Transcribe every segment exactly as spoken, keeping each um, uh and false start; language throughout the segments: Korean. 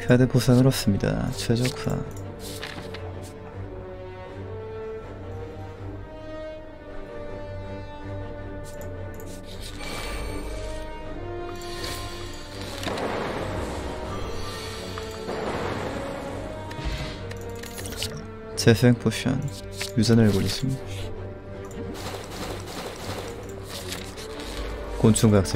카드 보상을 얻습니다. 최적화. 재생 포션. 유전을 올리심. 곤충각제.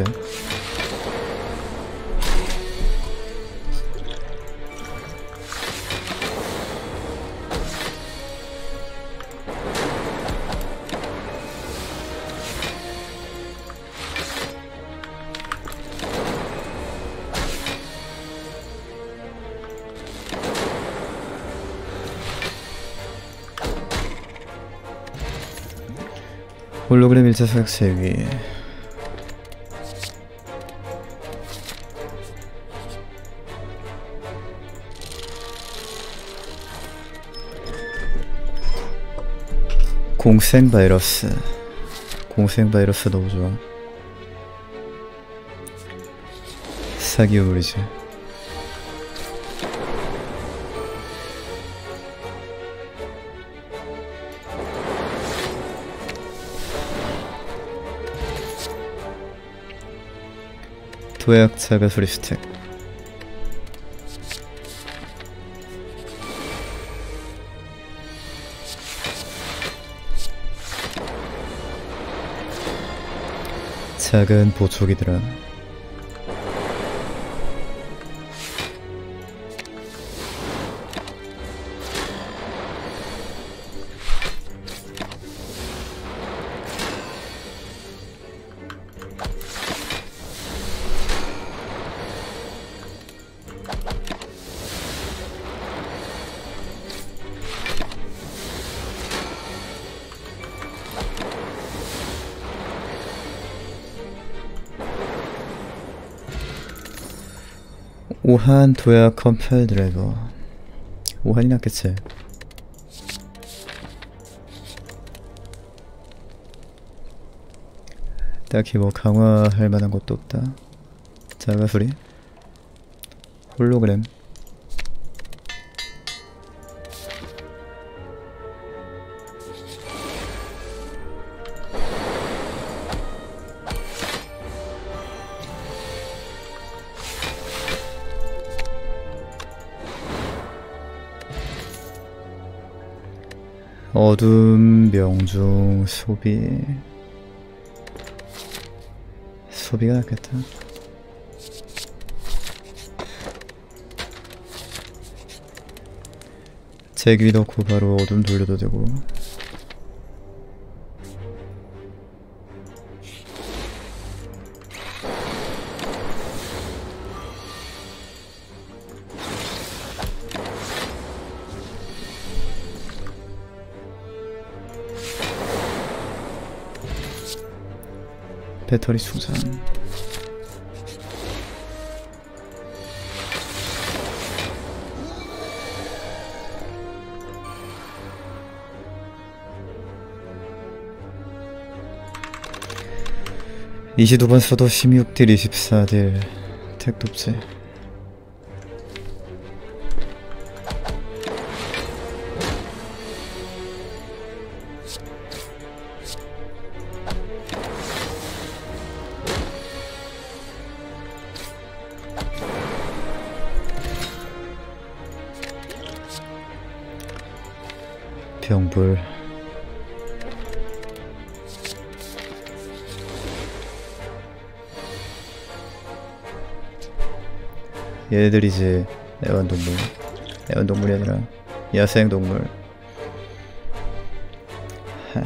홀로그램 일자 사각체위. 공생 바이러스. 공생 바이러스 너무 좋아. 사기 우물이지. 도약 자가 소리 스택. 작은 보초기들아. 오한 도약 컴펠 드라이버. 오한이 낫겠지. 딱히 뭐 강화할 만한 것도 없다. 자가소리. 홀로그램. 어둠, 명중, 소비. 소비가 낫겠다. 제귀 넣고 바로 어둠 돌려도 되고. 배터리 충전. 이십이 번 써도 십육 딜 이십사 딜 택독제. 병불. 얘들이지. 애완동물. 애완동물이 아니라 야생동물. 하...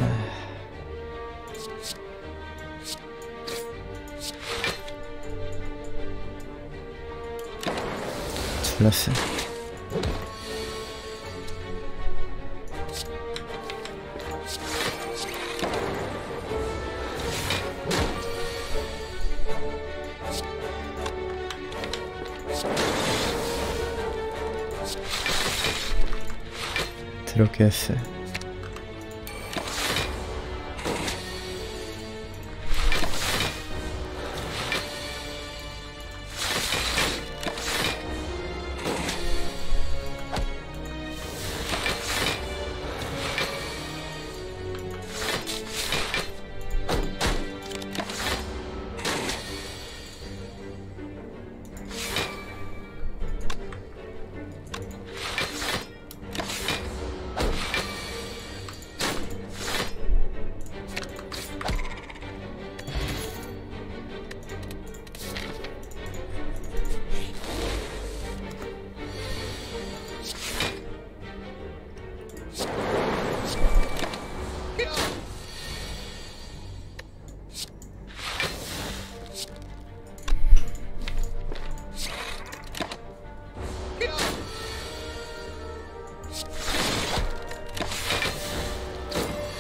졸랐어. 이렇게 했어.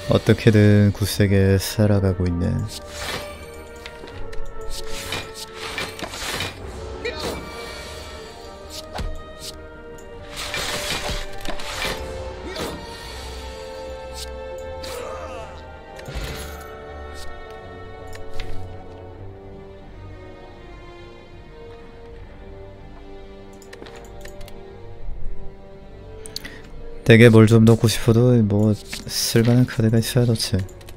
어떻게든 굳세게 살아가고 있네. 덱에 뭘 좀 넣고 싶어도 뭐 쓸만한 카드가 있어야 넣지.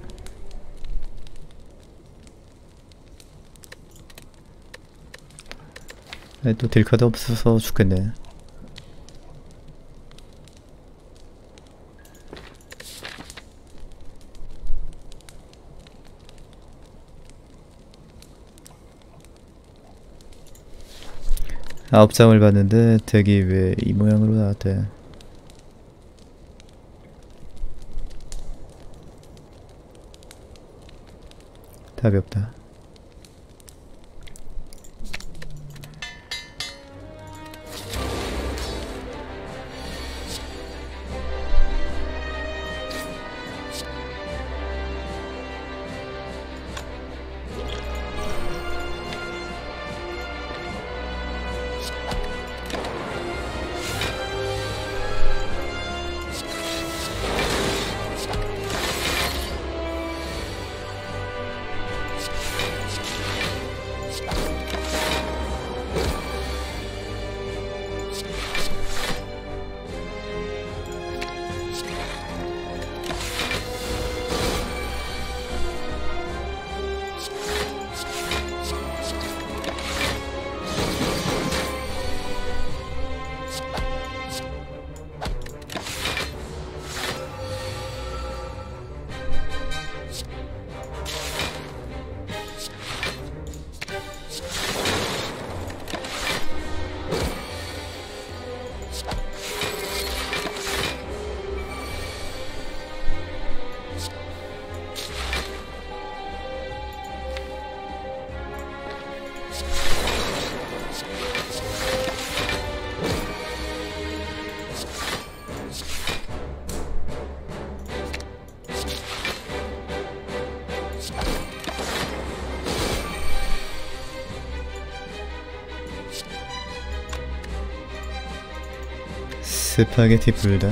아니, 또 딜카드 없어서 죽겠네. 아홉 장을 봤는데 덱이 왜 이 모양으로 나왔대. 답이 없다. 스파게티 불닭.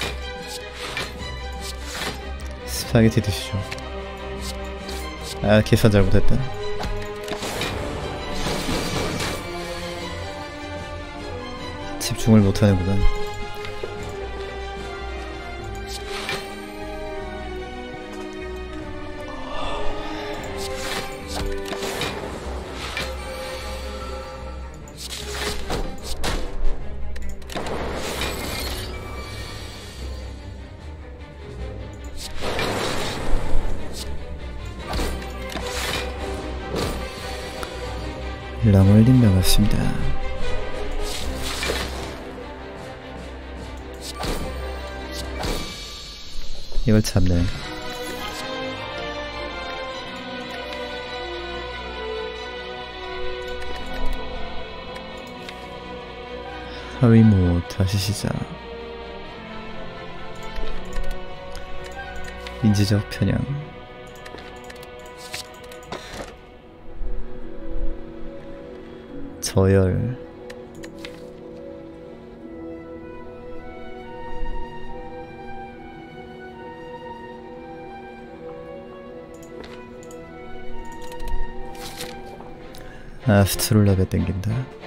스파게티 드시죠. 아, 계산 잘못했다. 집중을 못하는구나. 랑월님 나갔습니다. 이걸 참네. 하위모 다시 시작. 인지적 편향. 저열. 아, 스트롤라가 땡긴다.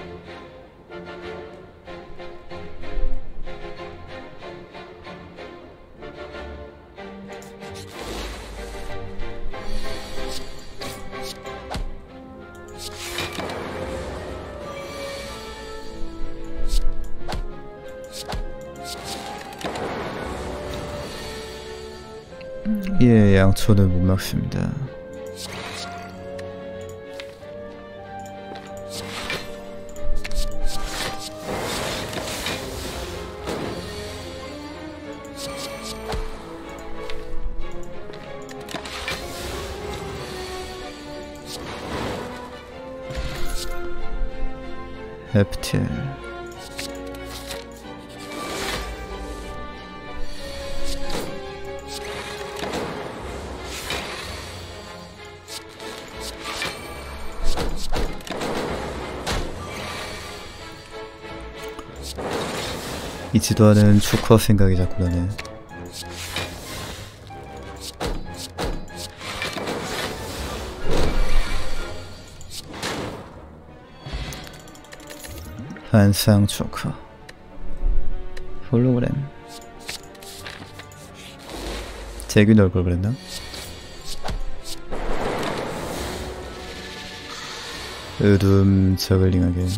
예, 양초는 못 막습니다. 에프티엘. 있지도 않은 축구화 생각이 자꾸 나네. 한상 축구 홀로그램. 재규 넣을 걸 그랬나? 으둠 저글링하게.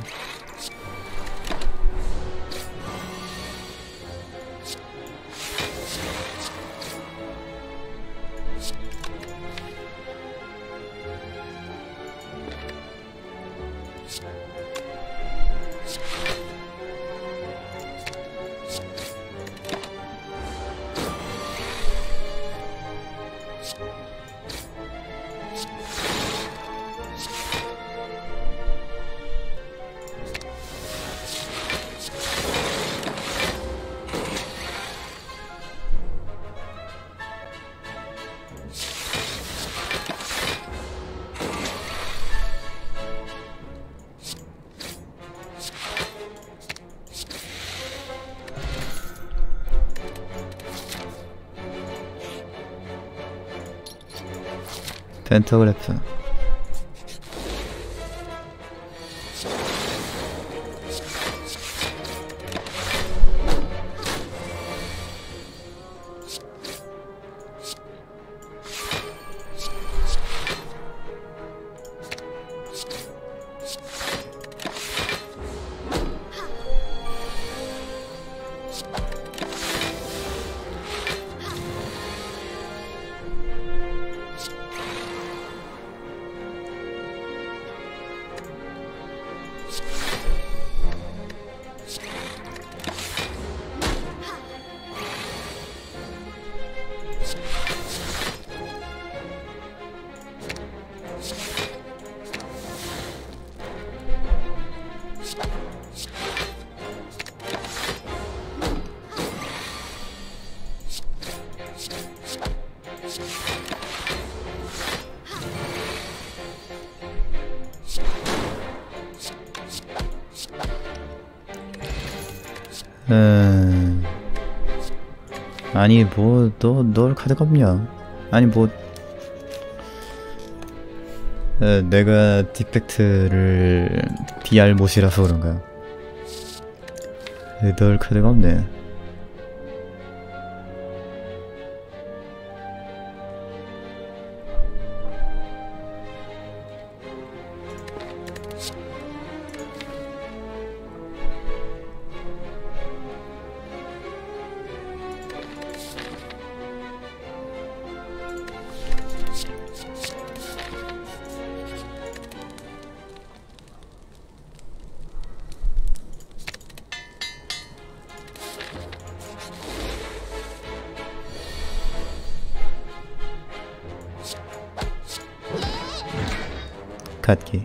펜타그래프. 음... 아니 뭐 너 널 카드가 없냐? 아니 뭐 에, 내가 디펙트를 비알 못이라서 그런가? 에, 널 카드가 없네. 갖기.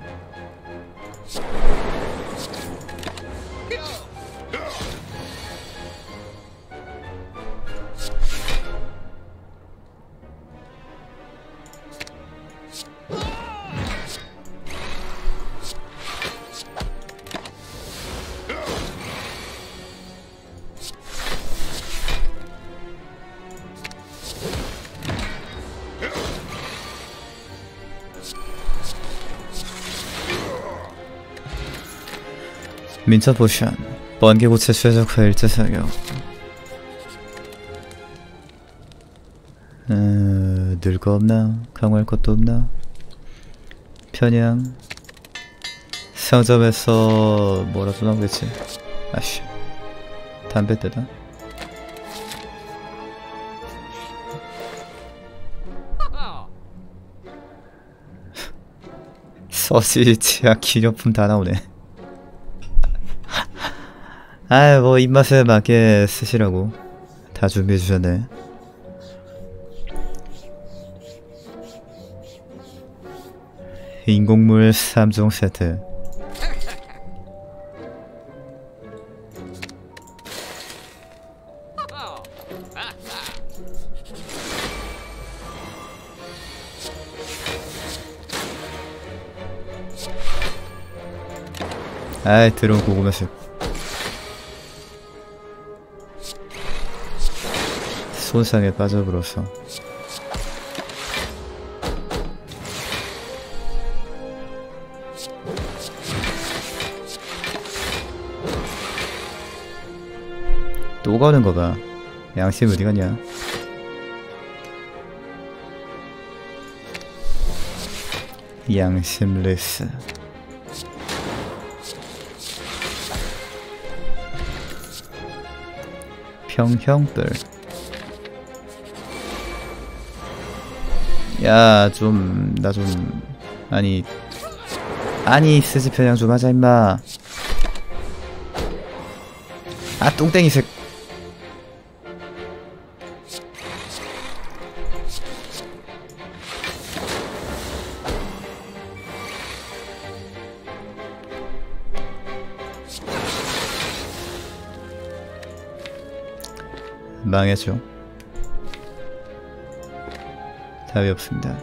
민차 포션 번개고체 최적화 일제 사격. 음... 늘 거 없나? 강화할 것도 없나? 편향 상점에서 뭐라도 나오겠지. 아씨 담배 떼다. 서시 치약 기념품 다 나오네. 아이 뭐 입맛에 맞게 쓰시라고 다 준비해주셨네. 인공물 삼 종 세트. 아이 들어온 고구마술. 손상에 빠져버려서. 또 가는 거 봐. 양심 어디 갔냐? 양심레스. 평형들. 야, 좀, 나 좀, 아니, 아니, 스지 편향 좀 하자, 임마. 아, 똥땡이 색. 망했죠. 답이 없습니다.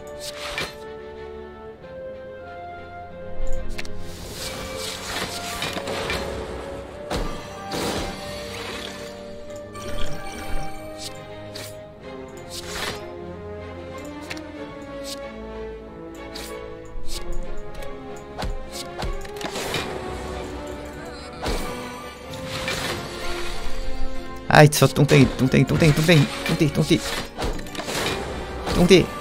아이, 저 똥땡이, 똥땡이, 똥땡이, 똥땡이, 똥띠, 똥띠, 똥띠.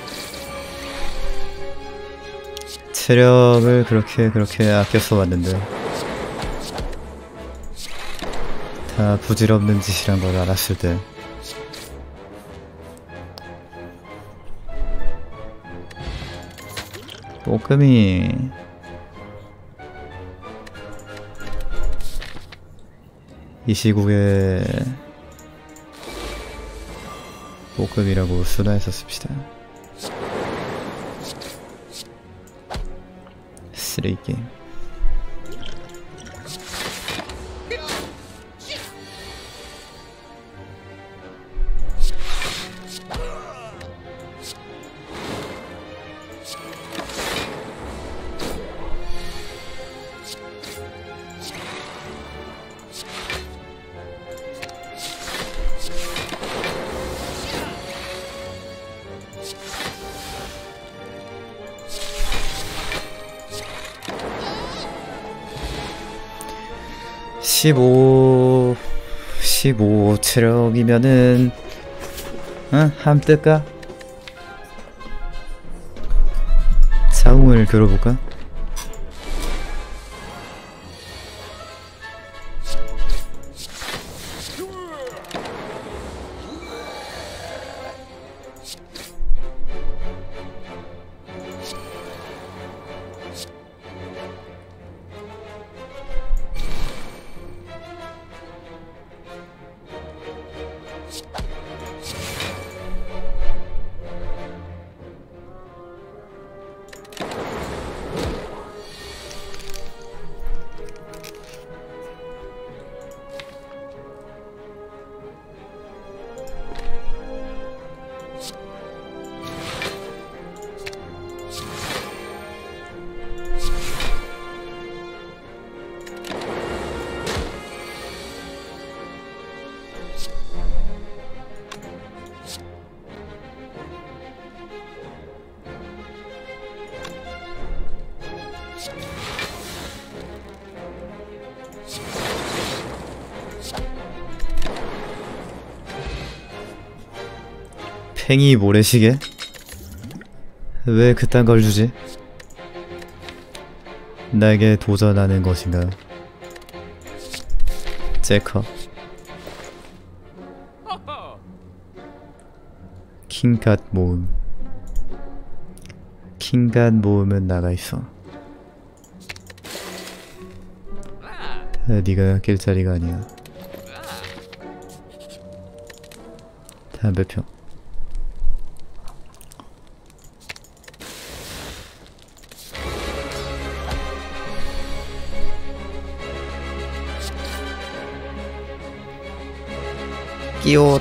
체력을 그렇게 그렇게 아껴서 왔는데 다 부질없는 짓이란 걸 알았을 때 볶음이 이 시국에 볶음이라고 순화해서 씁시다. 쓰레기 게임. 십오, 십오 체력이면은, 응? 함 뜰까? 자웅을 겨뤄볼까? 팽이 모래시계? 왜 그딴 걸 주지? 나에게 도전하는 것인가? 제커 킹갓 모음. 킹갓 모음은 나가있어. 네가 낄 자리가 아니야. 담배표. 끼옷.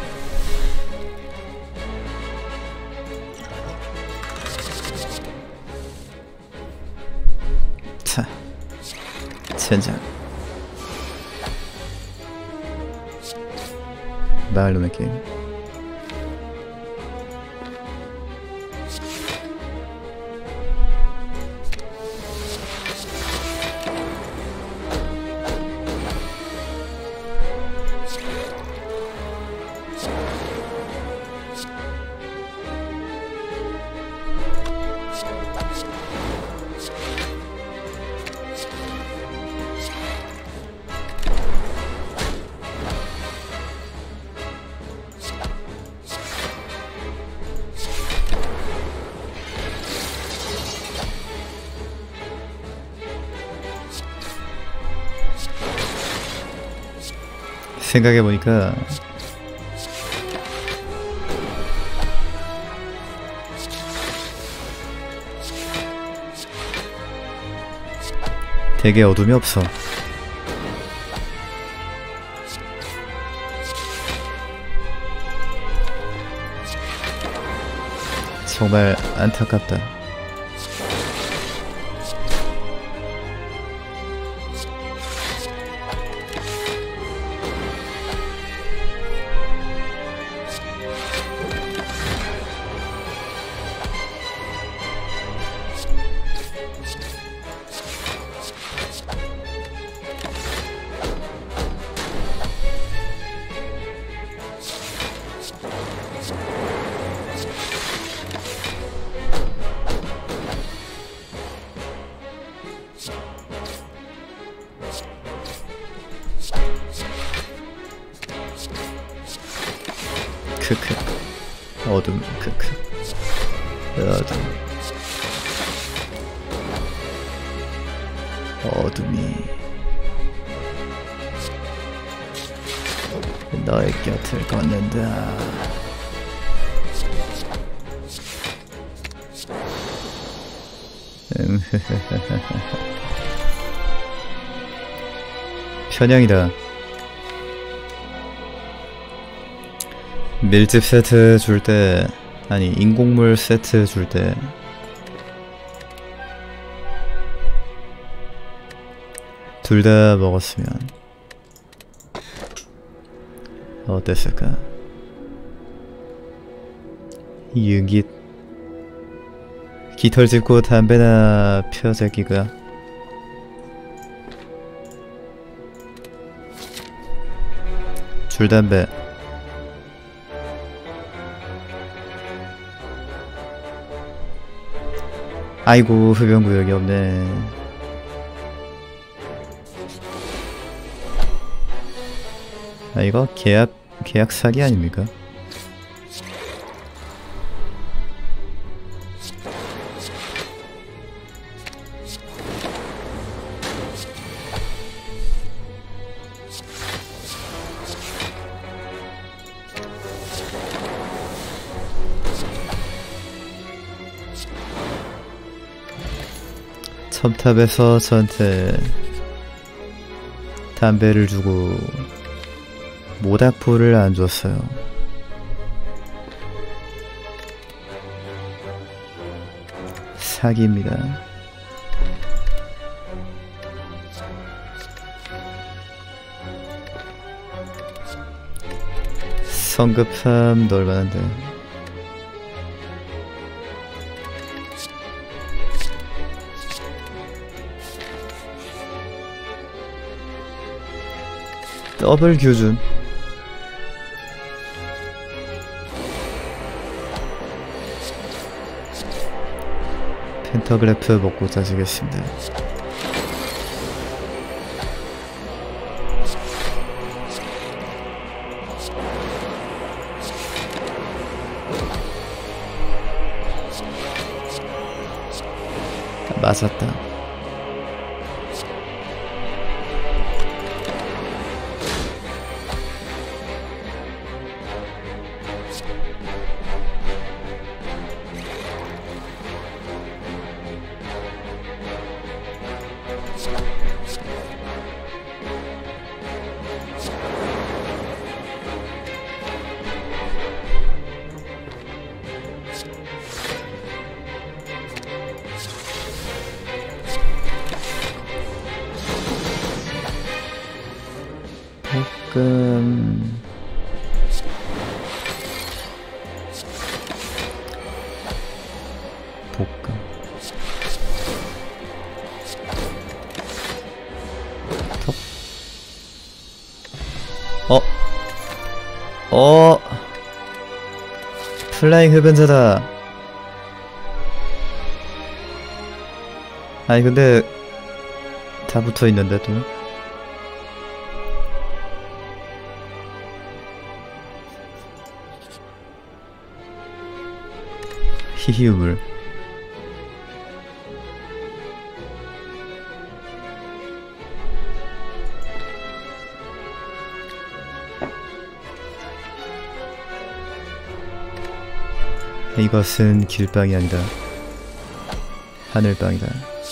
자, 젠장. 마을놈의 게임. 생각해보니까 되게 어둠이 없어. 정말 안타깝다. 크크. 어둠. 크크. 어둠. 어둠이 너의 곁을 걷는다. 편향이다. 밀집 세트 줄 때, 아니 인공물 세트 줄 때 둘 다 먹었으면 어땠을까? 유깃 깃털 짚고 담배나 펴 새끼가. 줄담배. 아이고 흡연구역이 없네. 아 이거 계약 계약 사기 아닙니까? 첨탑에서 저한테 담배를 주고 모닥불을 안 줬어요. 사기입니다. 성급함 넣을만한데. 더블 규준. 펜터그래프 먹고 자시겠습니다. 맞았다. 볶음 볶음 톱 어? 어? 플라잉 흡연자다. 아니 근데 다 붙어있는데 또 히히우물. 이것은 길빵이 아니다. 하늘빵이다.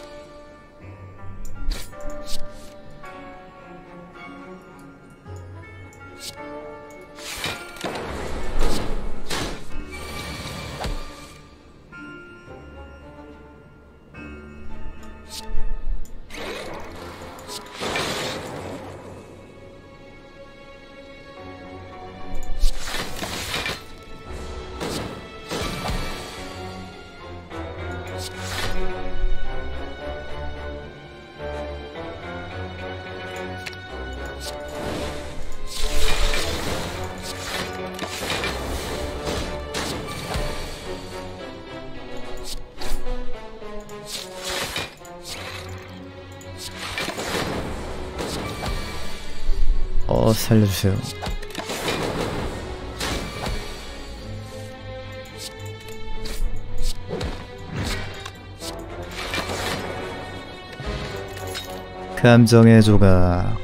어, 살려주세요. 감정의 조각.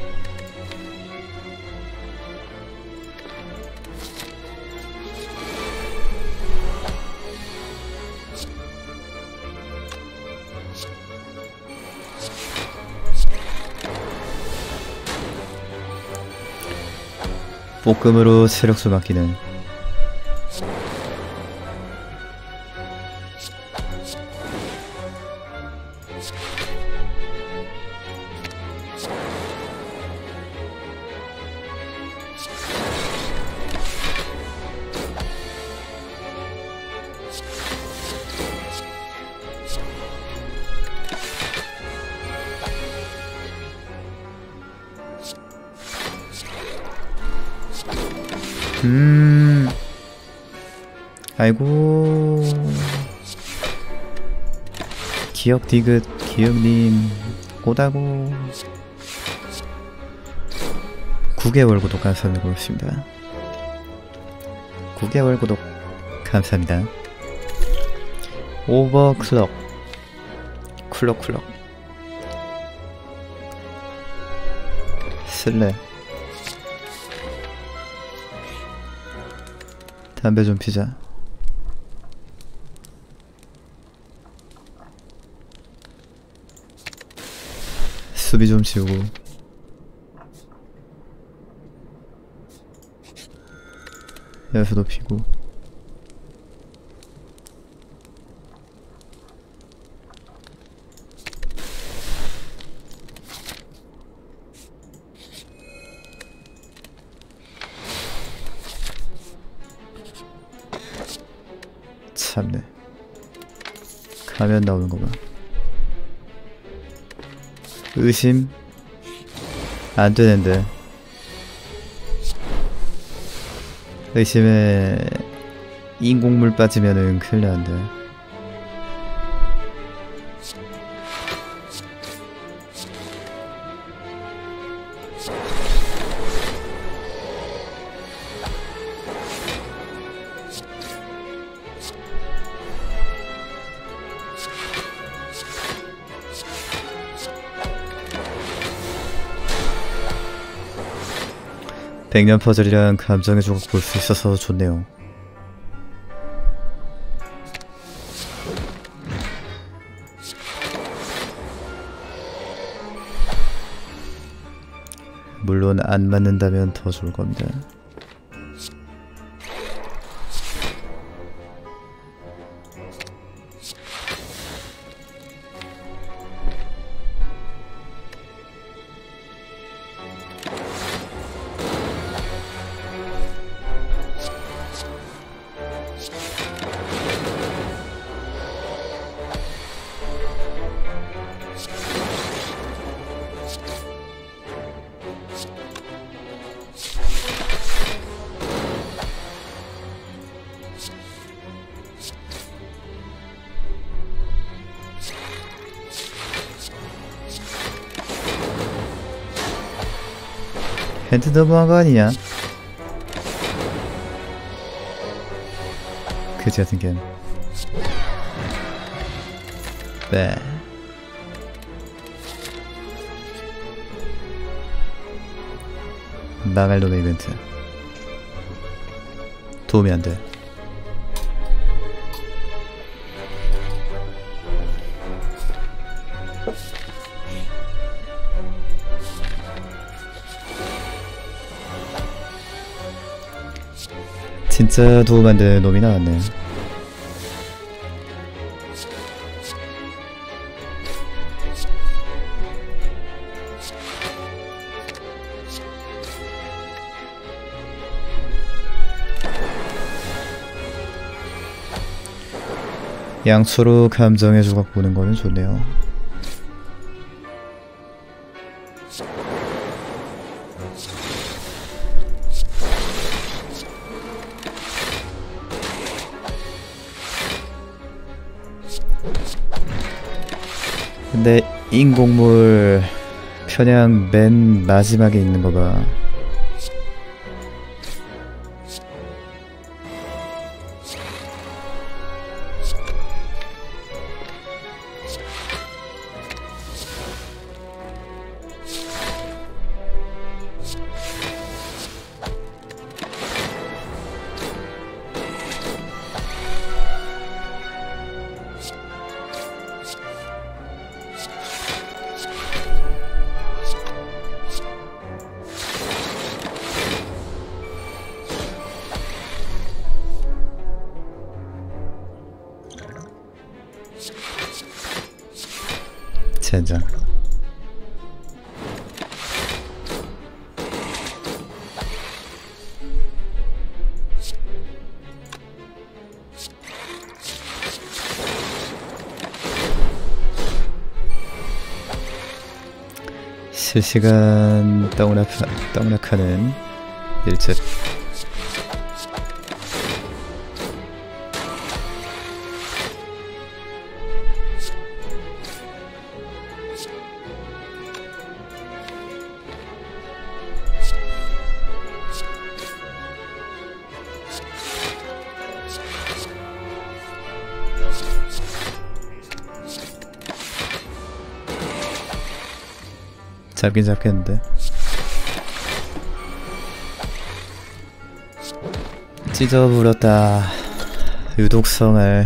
볶음으로 체력수 맡기는. 음, 아이고, 기억 디귿, 기억님, 오다고. 구 개월 구독 감사합니다. 고맙습니다. 구 개월 구독 감사합니다. 오버클럭, 쿨럭쿨럭, 쓸래. 담배 좀 피자. 수비 좀 지우고. 여기서도 피고. 참네. 가면 나오는 거봐. 의심 안 되는데. 의심에 인공물 빠지면은 큰일 나는데. 백년 퍼즐이랑 감정의 조각 볼 수 있어서 좋네요. 물론 안 맞는다면 더 좋을 겁니다. 핸드 너무한 거 아니냐? 그지 같은 게임. 네. 망할 놈의 이벤트. 도움이 안 돼. 진짜 도움 안 되는 놈이 나왔네. 양초로 감정의 조각 보는 거는 좋네요. 근데 인공물 편향 맨 마지막에 있는 거 봐. 젠장. 실시간 떡락하, 떡락하는 일집. 잡긴 잡겠는데. 찢어버렸다. 유독성알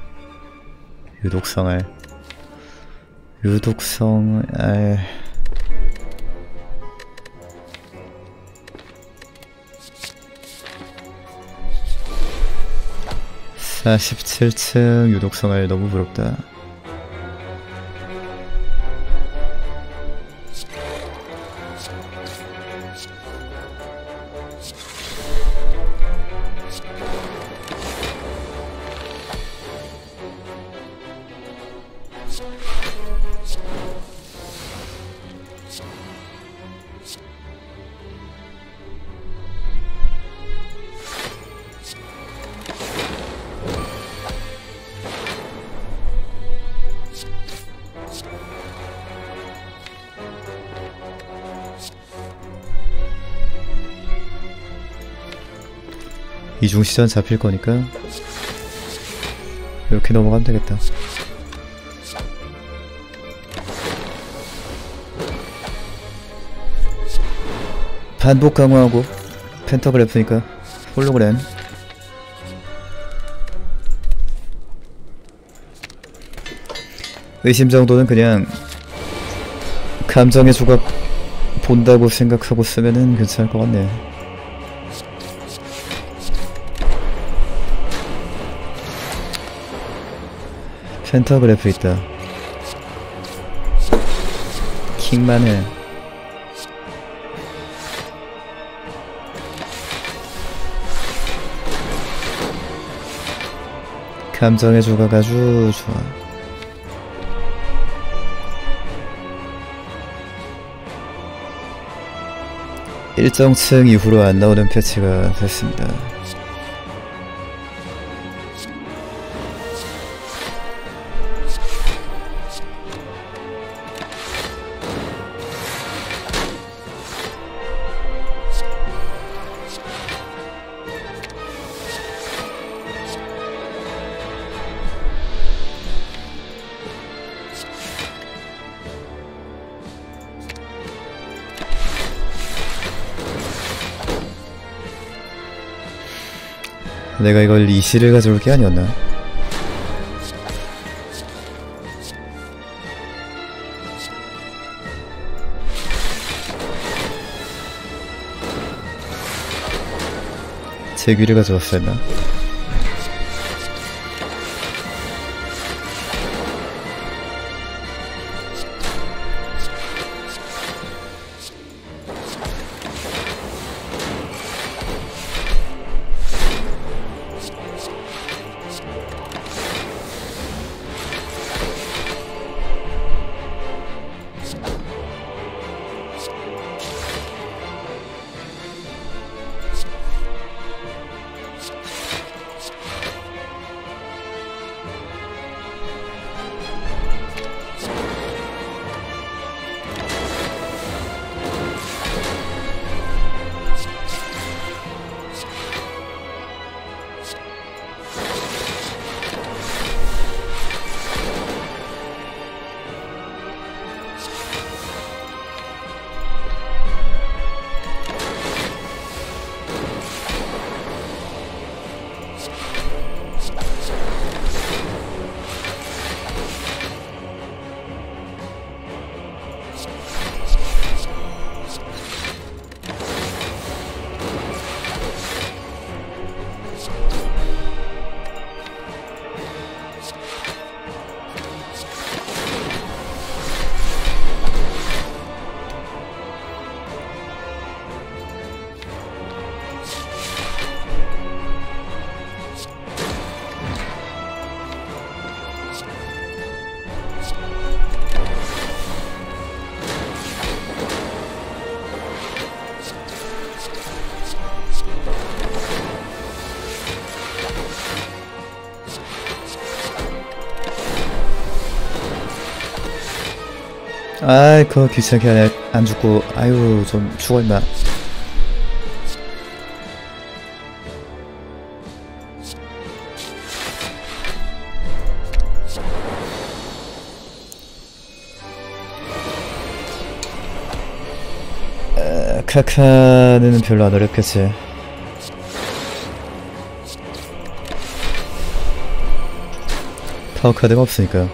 유독성알 유독성알 사십칠 층 유독성알 너무 부럽다. 이중시전 잡힐 거니까 이렇게 넘어가면 되겠다. 반복 강화하고 펜터그래프니까 홀로그램. 의심 정도는 그냥 감정의 조각 본다고 생각하고 쓰면은 괜찮을 것 같네. 펜터그래프 있다. 킹만 해. 감정의 조각 아주 좋아. 일정 층 이후로 안 나오는 패치가 됐습니다. 내가 이걸 이시를 가져올 게 아니었나? 제귀를 가져왔었나? 아이 그거 귀찮게 하네. 안 죽고 아유 좀 죽어 임마. 아, 카카는 별로 안 어렵겠지. 파워 카드가 없으니까.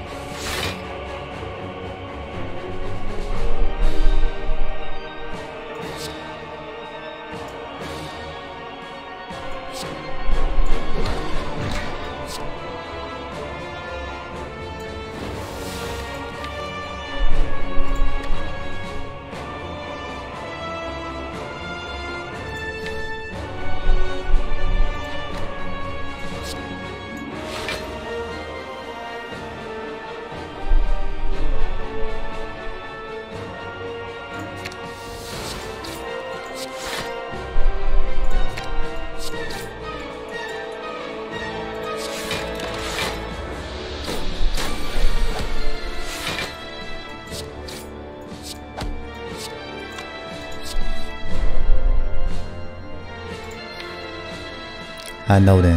안 나오네.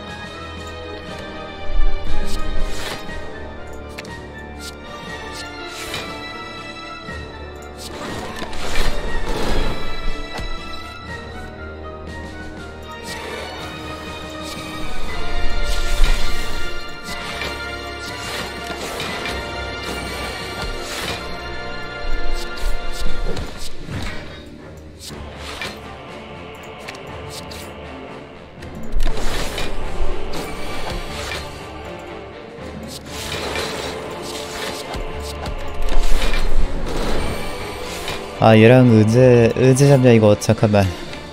아 얘랑 언제 언제 잡냐 이거. 잠깐만.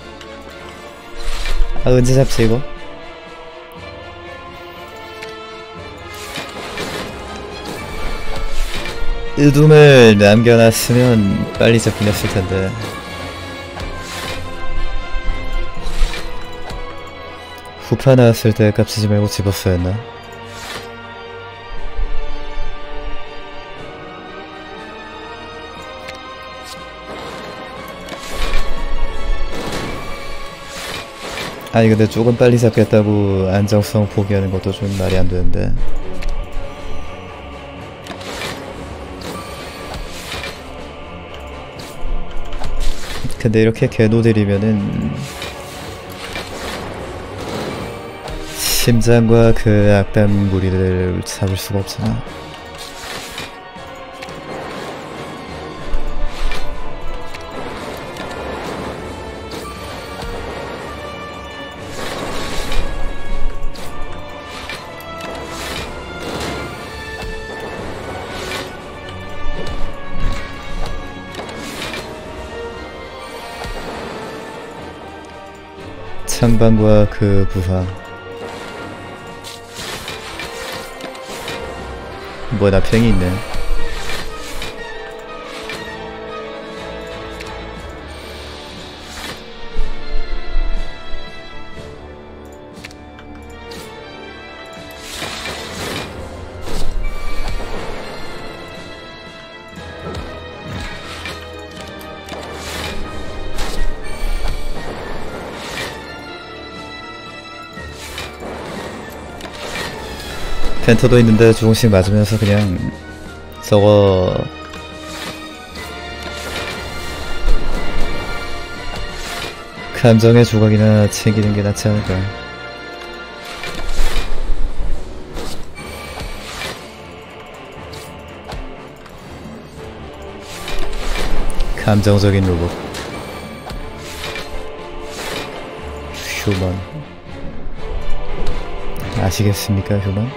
아 언제 잡지 이거. 으둠을 남겨놨으면 빨리 잡긴 했을 텐데. 후파 나왔을 때 깝치지 말고 집었어야 했나? 아니 근데 조금 빨리 잡겠다고 안정성 포기하는 것도 좀 말이 안 되는데. 근데 이렇게 궤도들이면은 심장과 그 악당 무리를 잡을 수가 없잖아. 창방과 그 부하. 뭐야, 나 팽이 있네. 펜터도 있는데 조금씩 맞으면서 그냥 저거 감정의 조각이나 챙기는 게 낫지 않을까. 감정적인 로봇 휴먼. 아시겠습니까, 휴먼?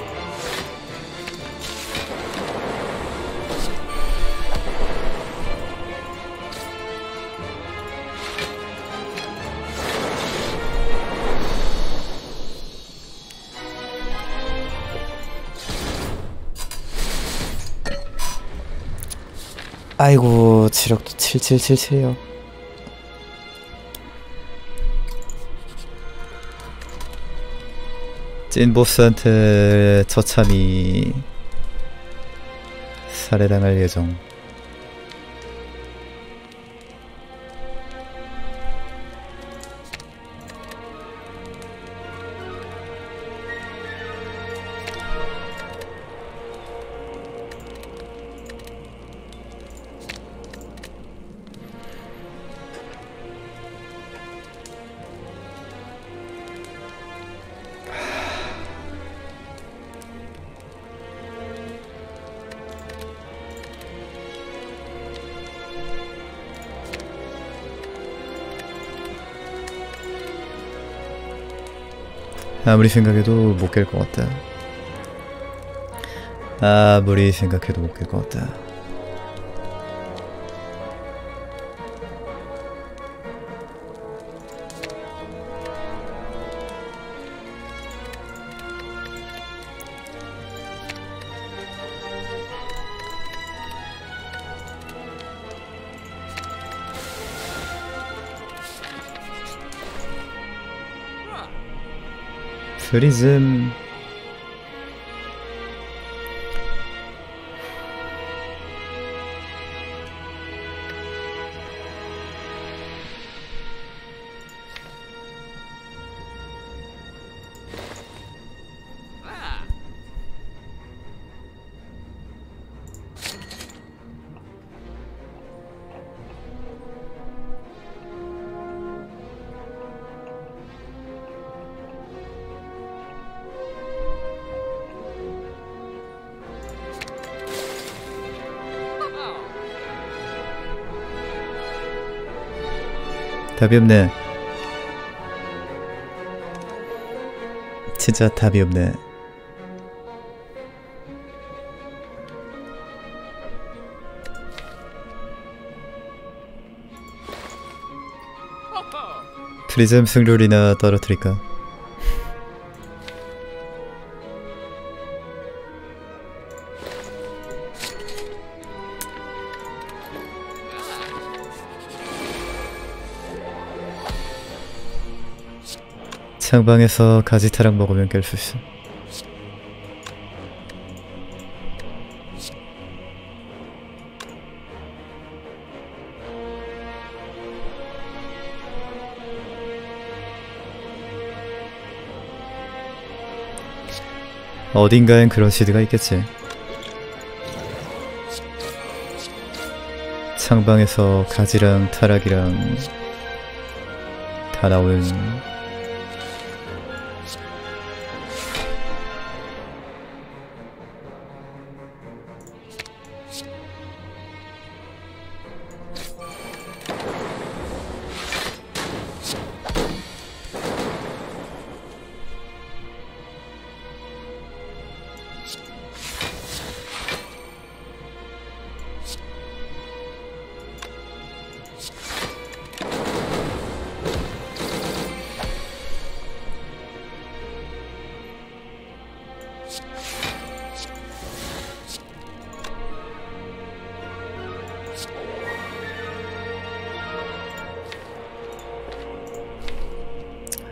아이고, 체력도 칠칠칠칠이요. 찐보스한테 처참히 살해당할 예정. 아무리 생각해도 못 깰 것 같다. 아무리 생각해도 못 깰 것 같다. 프리즘. 답이 없네. 진짜 답이 없네. 프리즘 승률이나 떨어뜨릴까? 창방에서 가지타락 먹으면 깰 수 있어. 어딘가엔 그런 시드가 있겠지. 창방에서 가지랑 타락이랑 다 나오는.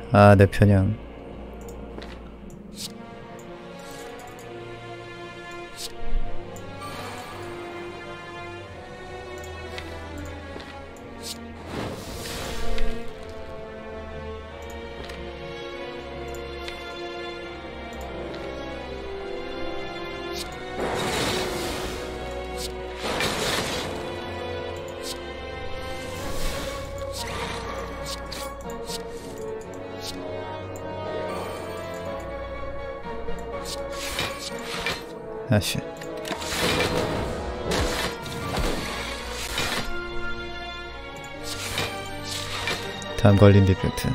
아, 내 편향. 아씨. 다음 걸린 디펙트.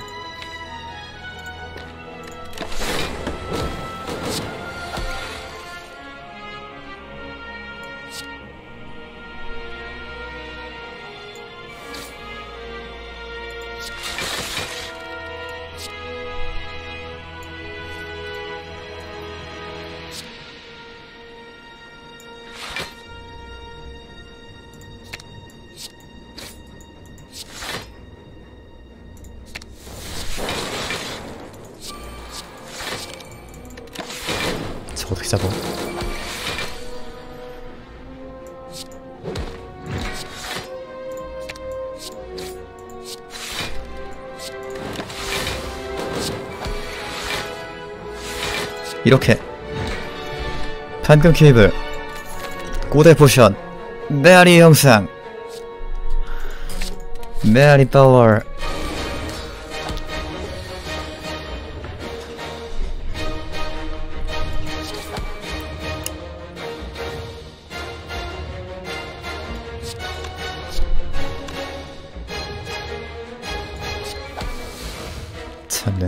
저거 어떻게 잡아? 이렇게 판금 케이블, 고대 포션, 메아리 영상, 메아리 파워. 참네.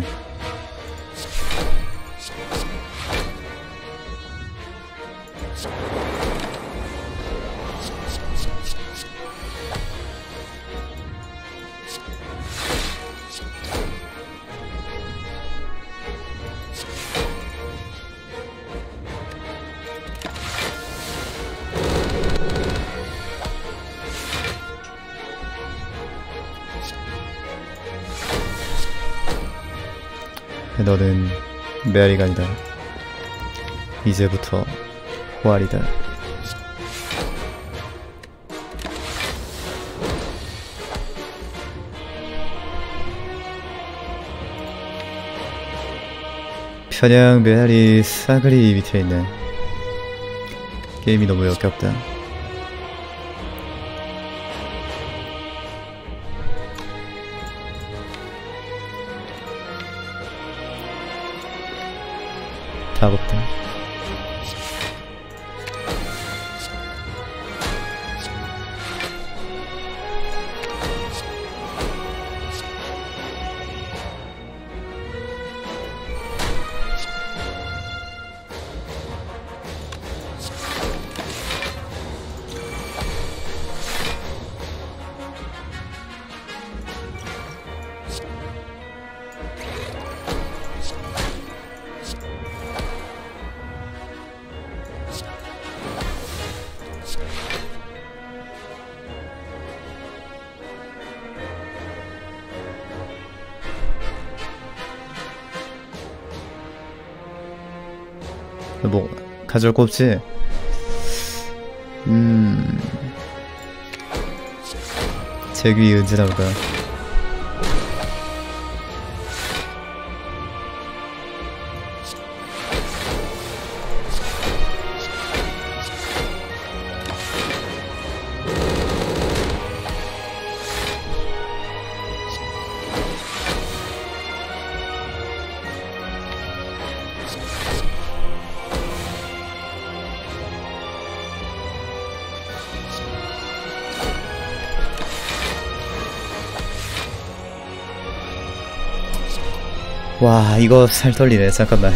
너는 메아리가 아니다. 이제부터 호알이다. 편향 메아리 싸그리 밑에 있네. 게임이 너무 역겹다. 답 없다. 뭐 가져올 거 없지? 음... 제귀 언제 나올까? 와, 이거 살 떨리네. 잠깐만.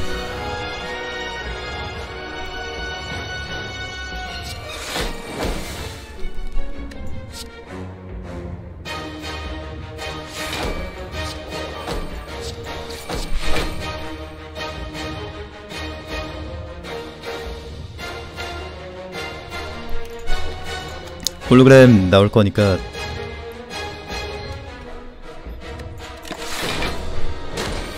홀로그램 나올 거니까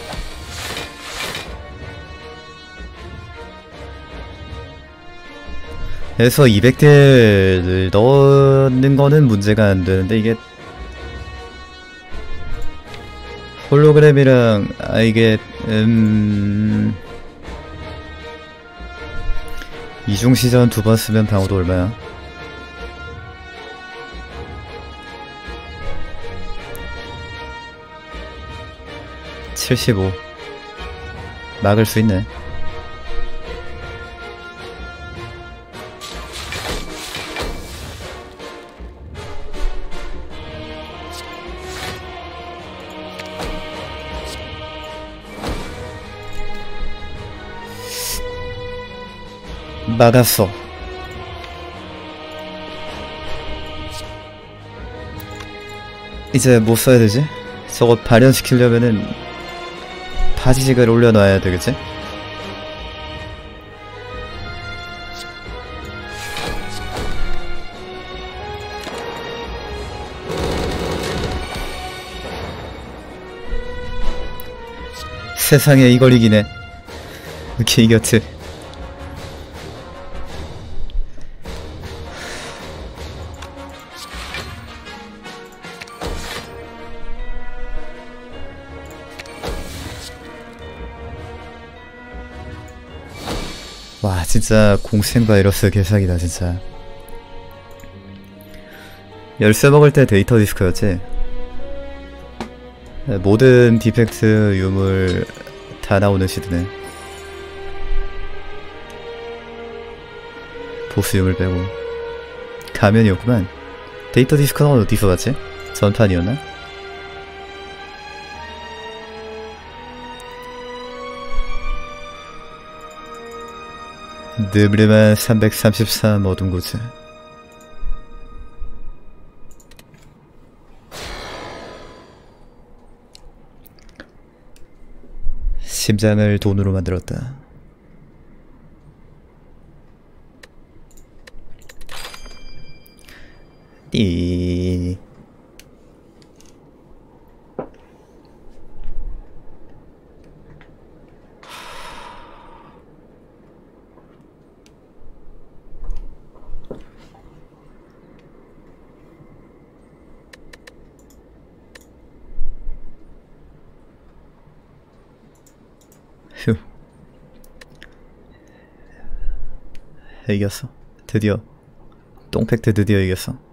해서 이백 개를 넣는 거는 문제가 안 되는데 이게 홀로그램이랑 아 이게 음 이중 시전 두 번 쓰면 방어도 얼마야? 칠십오. 막을 수 있네. 막았어. 이제 뭐 써야 되지? 저거 발현시키려면은 바지직을 올려놔야 되겠지? 세상에 이걸 이기네. 이렇게 이겼지. 와 진짜 공생 바이러스 개사기다 진짜. 열쇠 먹을 때 데이터 디스크였지? 모든 디펙트 유물 다 나오는 시드네. 보스 유물 빼고 가면이었구만. 데이터 디스크는 어디서 봤지? 전판이었나? 느브레만 삼백삼십삼 어둠 고체. 심장을 돈으로 만들었다. 띠. 휴. 이겼어. 드디어 똥팩트 드디어 이겼어.